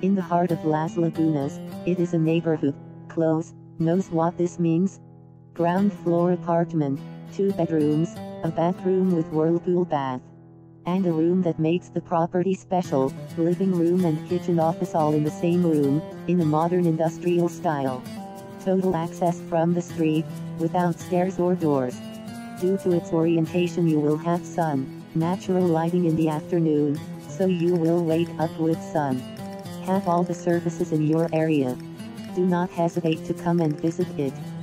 In the heart of Las Lagunas, it is a neighborhood. Close, knows what this means? Ground floor apartment, 2 bedrooms, a bathroom with whirlpool bath, and a room that makes the property special, living room and kitchen office all in the same room, in a modern industrial style. Total access from the street, without stairs or doors. Due to its orientation you will have sun, natural lighting in the afternoon, so you will wake up with sun. Have all the services in your area. Do not hesitate to come and visit it.